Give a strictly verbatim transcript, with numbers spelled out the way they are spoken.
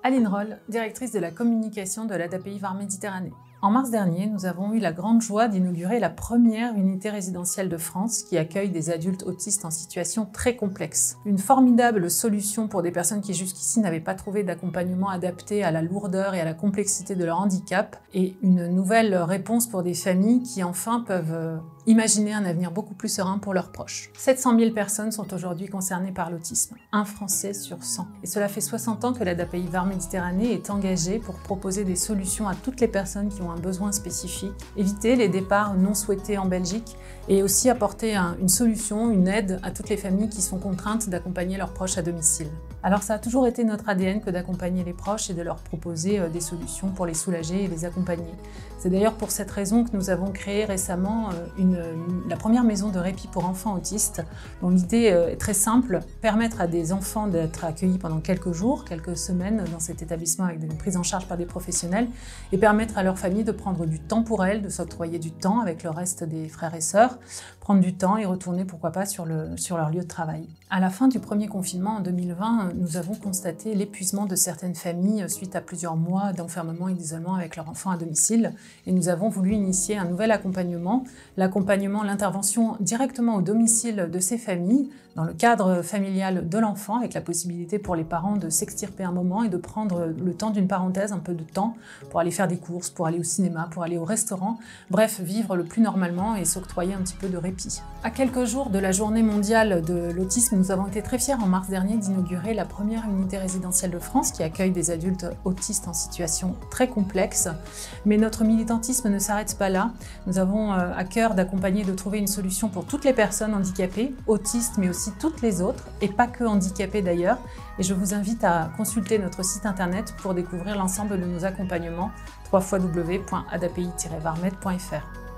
Aline Roll, directrice de la communication de l'A D A P I VAR Méditerranée. En mars dernier, nous avons eu la grande joie d'inaugurer la première unité résidentielle de France qui accueille des adultes autistes en situation très complexe. Une formidable solution pour des personnes qui jusqu'ici n'avaient pas trouvé d'accompagnement adapté à la lourdeur et à la complexité de leur handicap, et une nouvelle réponse pour des familles qui enfin peuvent imaginer un avenir beaucoup plus serein pour leurs proches. sept cent mille personnes sont aujourd'hui concernées par l'autisme, un Français sur cent. Et cela fait soixante ans que l'A D A P I VAR Méditerranée est engagée pour proposer des solutions à toutes les personnes qui ont un besoin spécifique, éviter les départs non souhaités en Belgique et aussi apporter un, une solution, une aide à toutes les familles qui sont contraintes d'accompagner leurs proches à domicile. Alors ça a toujours été notre A D N que d'accompagner les proches et de leur proposer des solutions pour les soulager et les accompagner. C'est d'ailleurs pour cette raison que nous avons créé récemment une, une, la première maison de répit pour enfants autistes, dont l'idée est très simple, permettre à des enfants d'être accueillis pendant quelques jours, quelques semaines dans cet établissement avec une prise en charge par des professionnels, et permettre à leur famille de prendre du temps pour elles, de s'octroyer du temps avec le reste des frères et sœurs, prendre du temps et retourner pourquoi pas sur, le, sur leur lieu de travail. À la fin du premier confinement en deux mille vingt, nous avons constaté l'épuisement de certaines familles suite à plusieurs mois d'enfermement et d'isolement avec leurs enfants à domicile, et nous avons voulu initier un nouvel accompagnement, l'accompagnement, l'intervention directement au domicile de ces familles, dans le cadre familial de l'enfant, avec la possibilité pour les parents de s'extirper un moment et de prendre le temps d'une parenthèse, un peu de temps, pour aller faire des courses, pour aller au cinéma, pour aller au restaurant, bref, vivre le plus normalement et s'octroyer un petit peu de répit. À quelques jours de la journée mondiale de l'autisme, nous avons été très fiers en mars dernier d'inaugurer la première unité résidentielle de France qui accueille des adultes autistes en situation très complexe. Mais notre militantisme ne s'arrête pas là. Nous avons à cœur d'accompagner et de trouver une solution pour toutes les personnes handicapées, autistes, mais aussi toutes les autres, et pas que handicapées d'ailleurs. Et je vous invite à consulter notre site internet pour découvrir l'ensemble de nos accompagnements, w w w point a d a p i tiret varmed point f r.